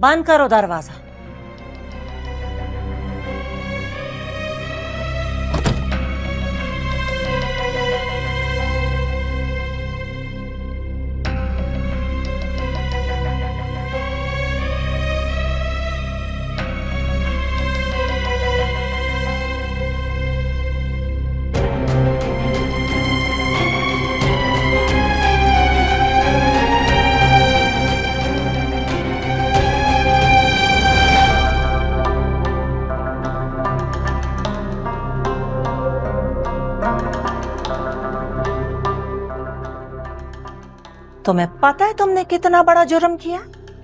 बंद करो दरवाजा। तुम्हें पता है तुमने कितना बड़ा जुर्म किया?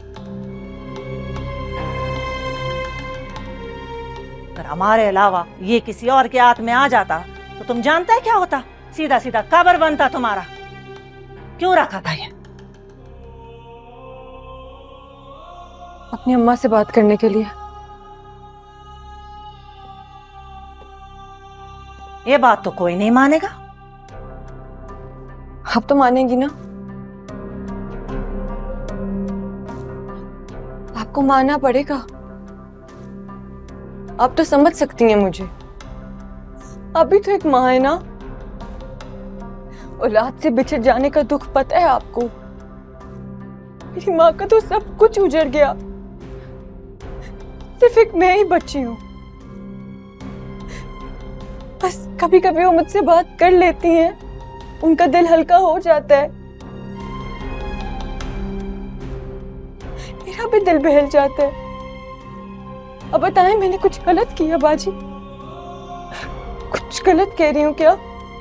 अगर हमारे अलावा ये किसी और के हाथ में आ जाता तो तुम जानते हैं क्या होता? सीधा सीधा कब्र बनता तुम्हारा। क्यों रखा था ये? अपनी अम्मा से बात करने के लिए। ये बात तो कोई नहीं मानेगा। अब तो मानेगी ना? आपको मानना पड़ेगा। आप तो समझ सकती हैं मुझे। आप भी तो एक माँ है ना। औलाद से बिछड़ जाने का दुख पता है आपको। मेरी माँ का तो सब कुछ उजड़ गया, सिर्फ एक मैं ही बची हूँ। बस कभी कभी वो मुझसे बात कर लेती हैं, उनका दिल हल्का हो जाता है, मेरा भी दिल बहल जाता है। अब बताएं, मैंने कुछ गलत किया बाजी? कुछ गलत कह रही हूँ क्या?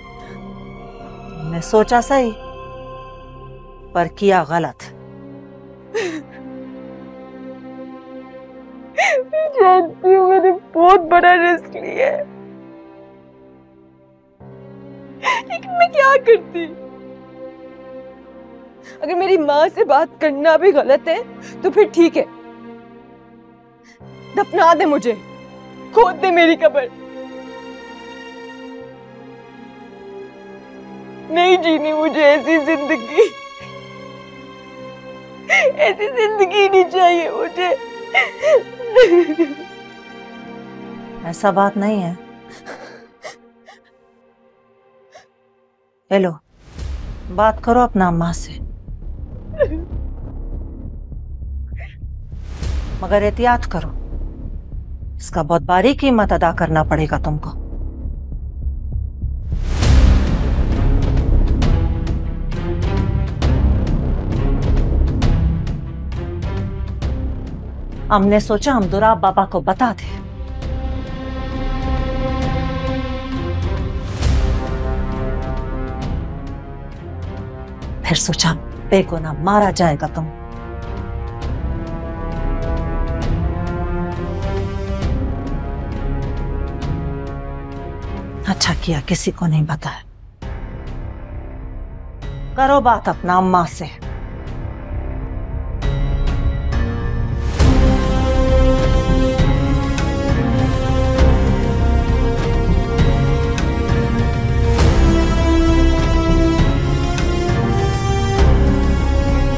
मैं सोचा सही पर किया गलत। जानती हूँ मैंने बहुत बड़ा रिस्क लिया है, लेकिन मैं क्या करती? अगर मेरी माँ से बात करना भी गलत है तो फिर ठीक है, दफना दे मुझे, खोद दे मेरी कब्र। नहीं जीनी मुझे ऐसी जिंदगी, ऐसी जिंदगी नहीं चाहिए मुझे। ऐसा बात नहीं है। हेलो, बात करो अपना अम्मा से, मगर एहतियात करो, इसका बहुत भारी कीमत अदा करना पड़ेगा तुमको। हमने सोचा हम दुराब बाबा को बता दें। फिर सोचा बेगुनाह मारा जाएगा तुम। अच्छा किया किसी को नहीं बताया। करो बात अपना अम्मा से।